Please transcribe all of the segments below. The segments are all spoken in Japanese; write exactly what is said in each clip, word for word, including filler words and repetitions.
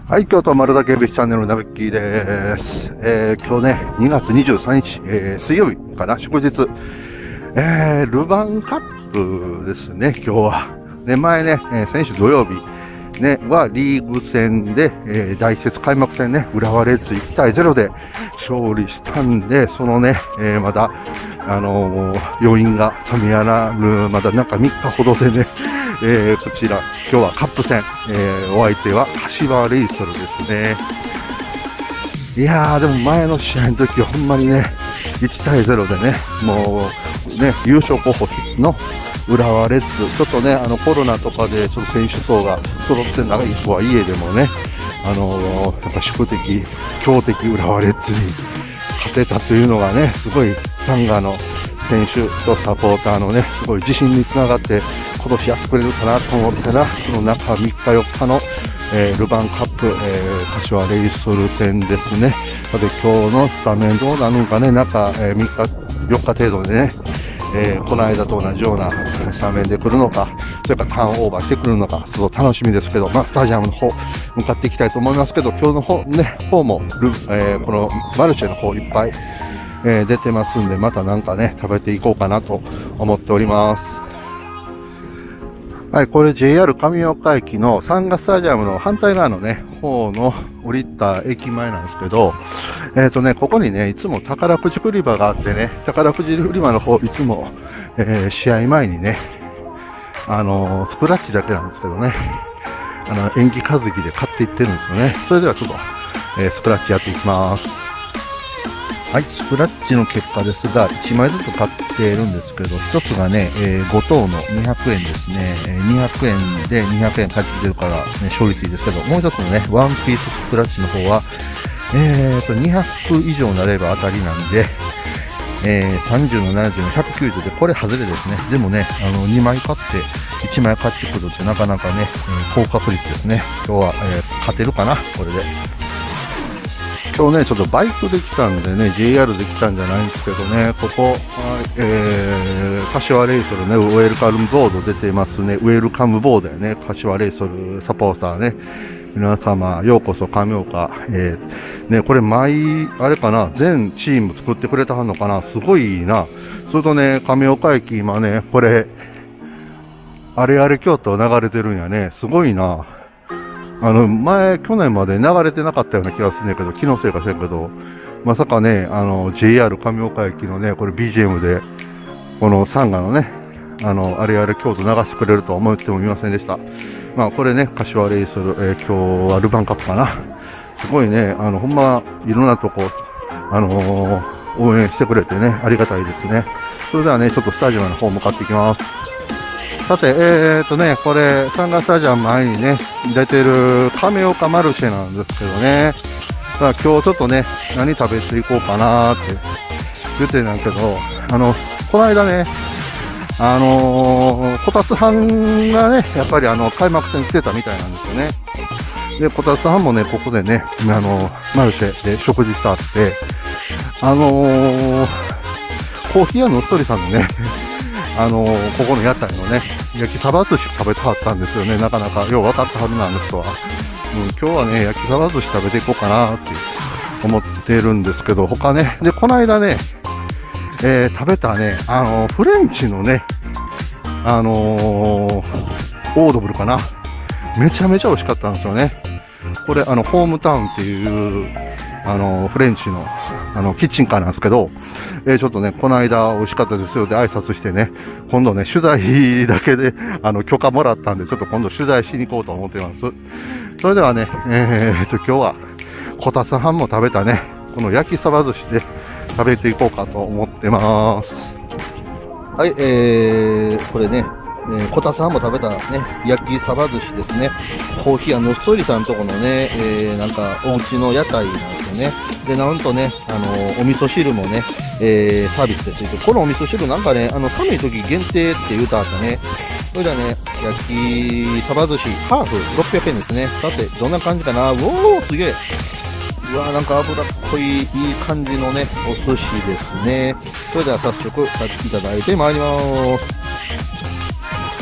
はい、京都丸岳ビチチャンネルのなべっきーです。えー、今日ね、にがつにじゅうさんにち、えー、水曜日かな、祝日。えー、ルヴァンカップですね、今日は。ね、前ね、えー、先週土曜日、ね、はリーグ戦で、えー、大節開幕戦ね、浦和レッズいちたいゼロで勝利したんで、そのね、えー、まだ、あのー、余韻が冷めやらぬ、まだ中みっかほどでね、えー、こちら、今日はカップ戦、えー、お相手は柏レイソルですね。いやー、でも前の試合の時はほんまにね、いちたいゼロでね、もうね、優勝候補必須の浦和レッズ、ちょっとね、あのコロナとかでちょっと選手層が揃ってないとはいえでもね、あのー、やっぱ宿敵、強敵浦和レッズに勝てたというのがね、すごいサンガの選手とサポーターのね、すごい自信につながって、今年やってくれるかなと思ったら、その中みっかよっかの、えー、ルヴァンカップ、えー、柏レイソル戦ですね。さて今日のスタメンどうなるのかね、中、えー、みっかよっか程度でね、えー、この間と同じようなスタメンで来るのか、それからターンオーバーしてくるのか、すごい楽しみですけど、まあ、スタジアムの方、向かっていきたいと思いますけど、今日の方ね、方もル、えー、このマルシェの方いっぱい、えー、出てますんで、またなんかね、食べていこうかなと思っております。はい、これ ジェイアール 上岡駅のサンガスタジアムの反対側のね、方の降りた駅前なんですけど、えっとね、ここにね、いつも宝くじ売り場があってね、宝くじ売り場の方、いつも、えー、試合前にね、あのー、スクラッチだけなんですけどね、あの、延期担ぎで買っていってるんですよね。それではちょっと、えー、スクラッチやっていきます。はい、スクラッチの結果ですが、いちまいずつ買っているんですけど、ひとつがね、えー、ごとうのにひゃくえんですね。えー、にひゃくえんでにひゃくえん返ってきてるから、ね、勝率いいですけど、もうひとつのね、ワンピーススクラッチの方は、えーと、にひゃく以上になれば当たりなんで、えー、さんじゅうのななじゅうのひゃくきゅうじゅうで、これ外れですね。でもね、あの、にまい買って、いちまい買ってくるってなかなかね、えー、高確率ですね。今日は、えー、勝てるかな、これで。今日ね、ちょっとバイクで来たんでね、ジェイアール で来たんじゃないんですけどね、ここ、えー、柏レイソルね、ウェルカムボード出てますね、ウェルカムボードやね、柏レイソルサポーターね、皆様、ようこそ上岡、えー、ね、これ毎、あれかな、全チーム作ってくれたはんのかな、すごいな。それとね、上岡駅、今ね、これ、あれあれ京都流れてるんやね、すごいな。あの、前、去年まで流れてなかったような気がするんだけど、気のせいかしらんけど、まさかね、あの、ジェイアール 上岡駅のね、これ ビージーエム で、このサンガのね、あの、あれあれ京都流してくれるとは思ってもみませんでした。まあ、これね、柏レイソル、えー、今日はルヴァンカップかな。すごいね、あの、ほんま、いろんなとこ、あのー、応援してくれてね、ありがたいですね。それではね、ちょっとスタジアムの方向かっていきます。さて、えーっとね、これ、サンガスタジアム前にね、出てる亀岡マルシェなんですけどね。だから今日ちょっとね、何食べていこうかなーって言ってたんだけど、あの、この間ね、あのー、こたつ班がね、やっぱりあの、開幕戦来てたみたいなんですよね。で、こたつ班もね、ここでね、あの、マルシェで食事したって、あのー、コーヒー屋のうっとりさんのね、あのー、ここの屋台のね、焼きサバ寿司食べたかったんですよね。なかなかよう分かったはずなんです人は。うん、今日はね、焼きサバ寿司食べていこうかなって思ってるんですけど、他ね、で、この間ね、えー、食べたね、あのー、フレンチのね、あのー、オードブルかな。めちゃめちゃ美味しかったんですよね。これ、あの、ホームタウンっていう、あのー、フレンチの、あの、キッチンカーなんですけど、えー、ちょっとね、この間美味しかったですよで挨拶してね、今度ね、取材だけで、あの、許可もらったんで、ちょっと今度取材しに行こうと思ってます。それではね、えー、っと、今日は、こたつ飯も食べたね、この焼きそば寿司で食べていこうかと思ってます。はい、えー、これね、えー、こたつ飯も食べたね、焼きサバ寿司ですね。コーヒー屋のストーリーさんとこのね、えー、なんか、お家の屋台なんですよね。で、なんとね、あのー、お味噌汁もね、えー、サービスでついて、このお味噌汁なんかね、あの、寒い時限定って言うたったね。それではね、焼きサバ寿司、ハーフろっぴゃくえんですね。さて、どんな感じかな。うおー、すげえ。うわー、なんか脂っこい、いい感じのね、お寿司ですね。それでは早速、買っていただいてまいります。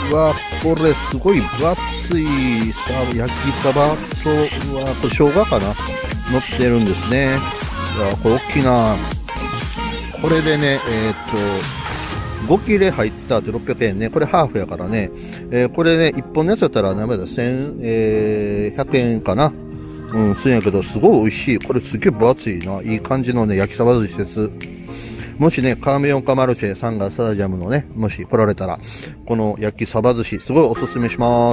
うわ、これすごい分厚いさ焼きサバと、うわ、これ生姜かな乗ってるんですね。うわ、これ大きな。これでね、えー、っと、ご切れ入ったってろっぴゃくえんね。これハーフやからね。えー、これね、いっぽんのやつやったら何倍だ ?せんひゃくえんかな。うん、すんやけど、すごい美味しい。これすげえ分厚いな。いい感じのね、焼きサバ寿司です。もしね、カーメヨンカマルシェサンガスタジアムのね、もし来られたら、この焼きサバ寿司、すごいおすすめします。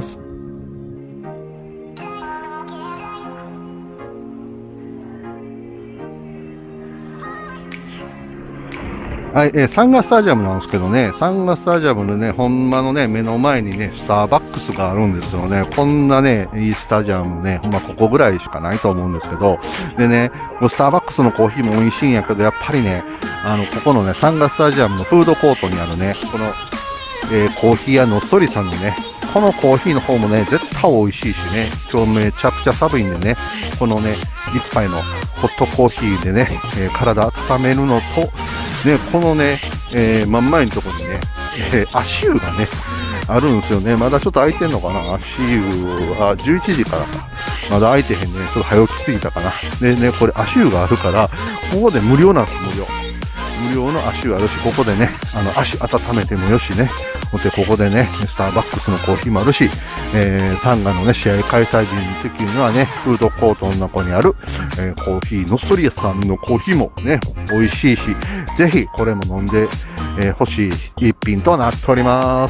はい、えー、サンガスタジアムなんですけどね、サンガスタジアムのね、ほんまのね、目の前にね、スターバックスがあるんですよね。こんなね、いいスタジアムね、ほんまここぐらいしかないと思うんですけど、でね、スターバックスのコーヒーも美味しいんやけど、やっぱりね、あの、ここのね、サンガスタジアムのフードコートにあるね、この、えー、コーヒー屋のっそりさんのね、このコーヒーの方もね、絶対美味しいしね、今日めちゃくちゃ寒いんでね、このね、一杯のホットコーヒーでね、えー、体温めるのと、ね、このね、えー、真ん前のところにね、えー、足湯がね、あるんですよね。まだちょっと空いてんのかな足湯は、じゅういちじからか。まだ空いてへんね。ちょっと早起きすぎたかな。でね、これ足湯があるから、ここで無料なんです、無料。無料の足湯あるし、ここでね、あの、足温めてもよしね。で、ここでね、スターバックスのコーヒーもあるし、えー、サンガのね、試合開催時に席にはね、フードコートの中にある、えー、コーヒー、ノストリアさんのコーヒーもね、美味しいし、ぜひこれも飲んで、えー、欲しい一品となっております。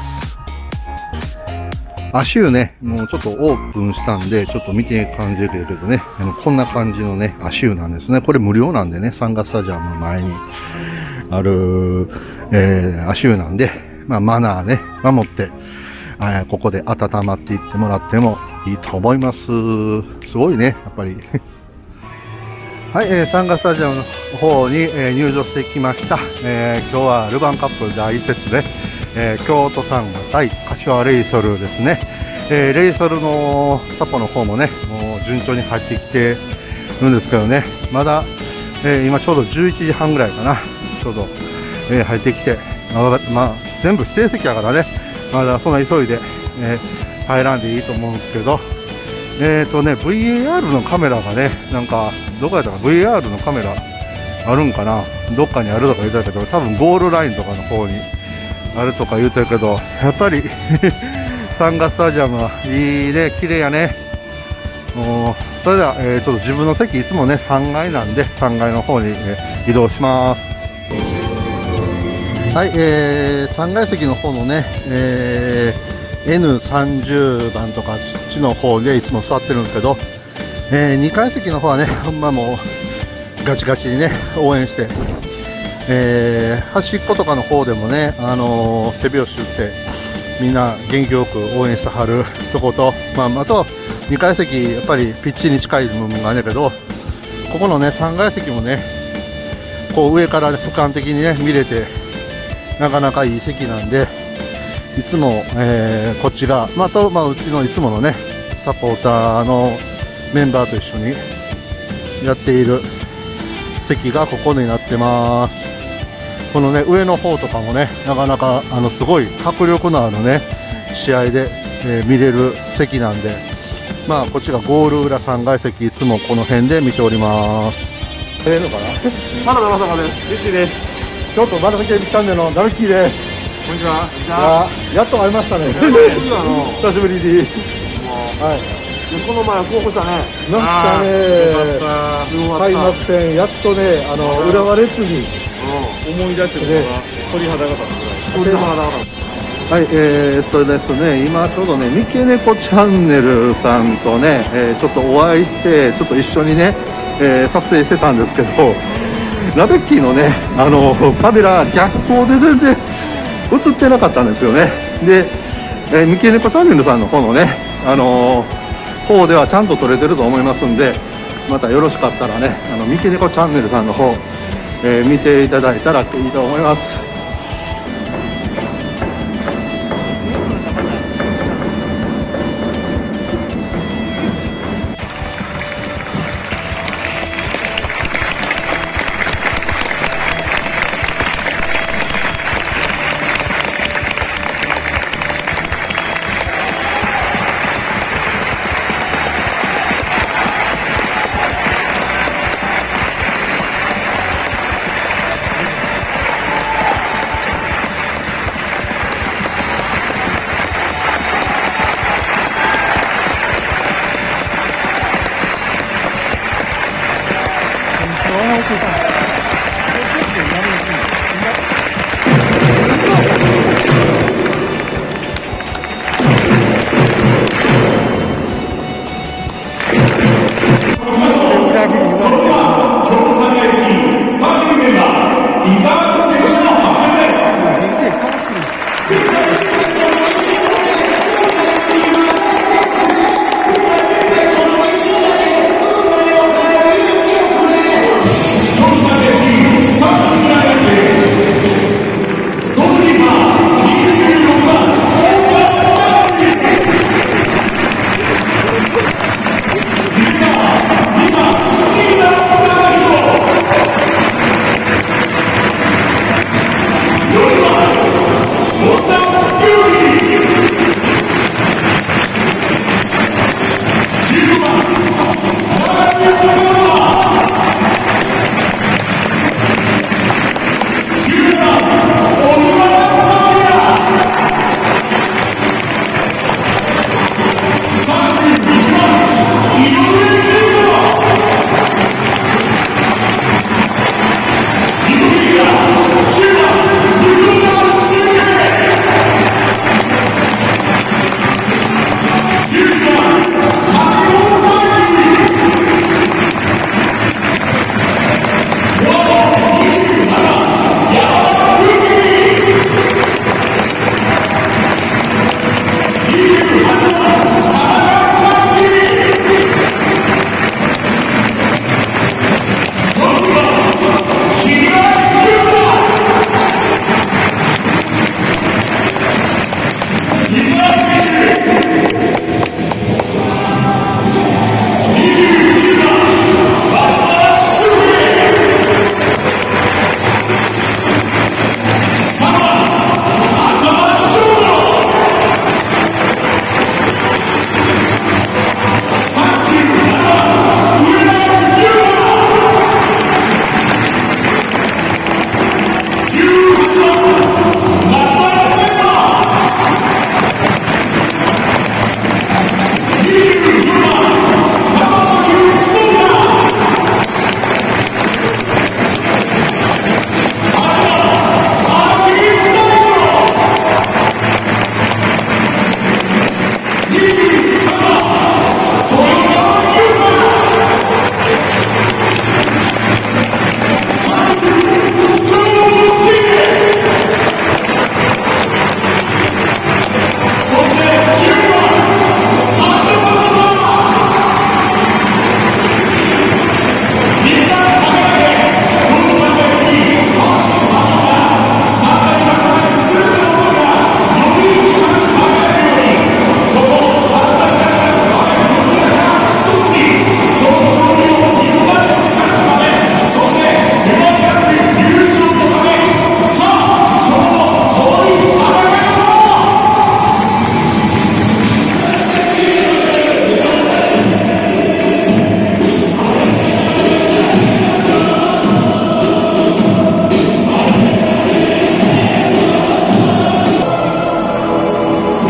足湯ね、もうちょっとオープンしたんで、ちょっと見て感じるけどね、あのこんな感じのね、足湯なんですね。これ無料なんでね、サンガスタジアムの前にある、えー、足湯なんで、まあ、マナーね、守って、えー、ここで温まっていってもらってもいいと思います。すごいね、やっぱり。はい、えー、サンガスタジアムの方に、えー、入場してきました。えー、今日はルヴァンカップだいい節で、えー、京都サンガ対柏レイソルですね。えー、レイソルのサポの方もね、もう順調に入ってきてるんですけどね、まだ、えー、今ちょうどじゅういちじはんぐらいかな、ちょうど、えー、入ってきて、まあ、まあ、全部指定席やからね、まだそんな急いで、えー、入らんでいいと思うんですけど、えーとね、ブイエーアール のカメラがね、なんか、どこやったか ブイエーアール のカメラあるんかな、どっかにあるとか言ってたけど、多分ゴールラインとかの方にあるとか言ってるけど、やっぱりサンガスタジアムはいいね、綺麗やね。もうそれでは、えー、ちょっと自分の席いつもねさんがいなんでさんがいの方に、えー、移動します。はい、えー、さんがい席の方のね、えー、エヌさんじゅう 番とかあっちの方でいつも座ってるんですけど、えー、にかい席の方はね、ほんまもうガチガチにね応援して、えー、端っことかの方でもね、あのー、手拍子打ってみんな元気よく応援してはるとこと、まあ、あとにかい席やっぱりピッチに近い部分があるんだけど、ここのねさんがい席もねこう上から、ね、俯瞰的にね見れてなかなかいい席なんで、いつも、えー、こっちが、まあと、まあ、うちのいつものねサポーターのメンバーと一緒にやっている席がここになってます。このね上の方とかもねなかなかあのすごい迫力のあるね試合で、えー、見れる席なんで、まあこっちがゴール裏さんがい席いつもこの辺で見ております。ええのかな。 原田正和です。リッチーです。 京都丸崎チャンネルのダルキーです。 こんにちは。こんにちは。 やっと会いましたね。久しぶりに。はい。 この前候補したね。 来ましたね。開幕戦やっとね、あの浦和レッズに思い出してるのが鳥肌が立つぐらい。鳥肌が立つ。 はい、えー、っとですね、今ちょうどね、三毛猫チャンネルさんとね、えー、ちょっとお会いして、ちょっと一緒にね、えー、撮影してたんですけど、ラベッキーのね、あの、カメラ逆光で全然映ってなかったんですよね。で、えー、三毛猫チャンネルさんの方のね、あのー、方ではちゃんと撮れてると思いますんで、またよろしかったらね、あの、三毛猫チャンネルさんの方、えー、見ていただいたらいいと思います。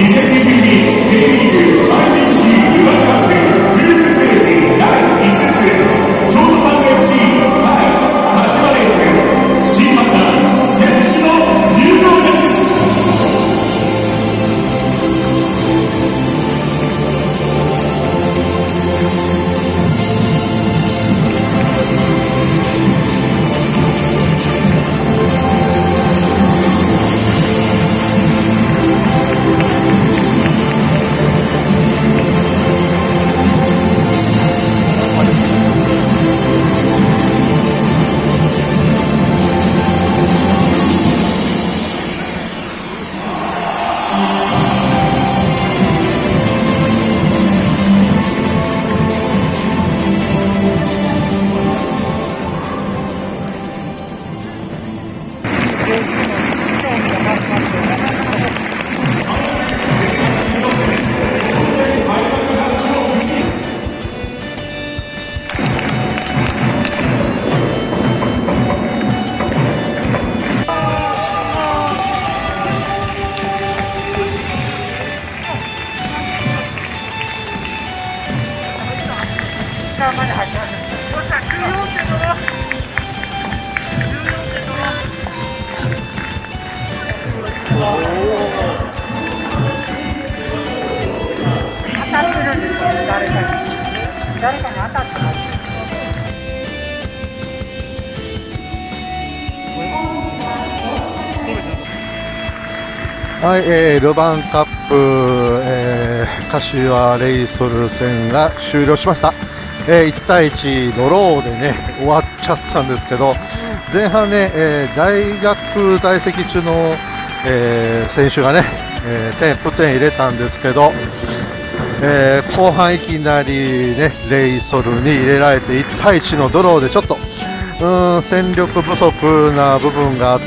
はい、えー、ルヴァンカップ、えー、柏レイソル戦が終了しました。えー、いち対いちドローでね、終わっちゃったんですけど、前半ね、えー、大学在籍中の、えー、選手がね、えー、点、得点入れたんですけど、えー、後半いきなりね、レイソルに入れられていち対いちのドローでちょっと、うーん、戦力不足な部分があって、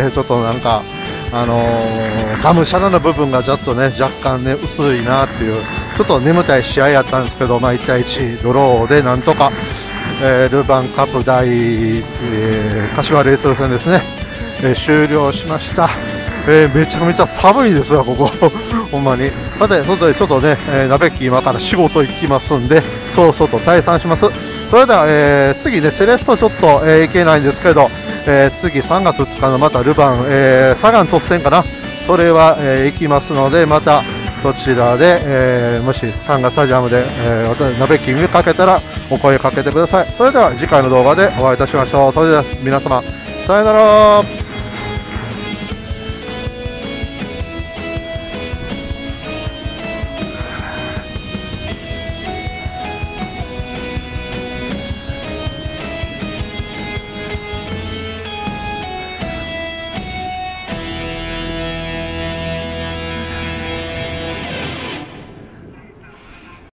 ちょっとなんか、あのー、がむしゃらな部分がちょっとね、若干ね、薄いなっていう、ちょっと眠たい試合やったんですけど、まあ、いち対いちドローでなんとか、えー、ルヴァンカップ第、えー、柏レイソル戦ですね、えー、終了しました。えー、めちゃめちゃ寒いですわ、ここ。ほんまに。さて、外でちょっとね、えー、鍋っき今から仕事行きますんで、そうそうと退散します。それでは、えー、次ね、セレッソちょっと、えー、行けないんですけど、えー、次さんがつふつかのまたルヴァン、えー、サガン突戦かな、それは、えー、行きますので、またそちらで、えー、もしサンガスタジアムで、えー、鍋き見かけたらお声かけてください。それでは次回の動画でお会いいたしましょう。それでは皆様、さよなら。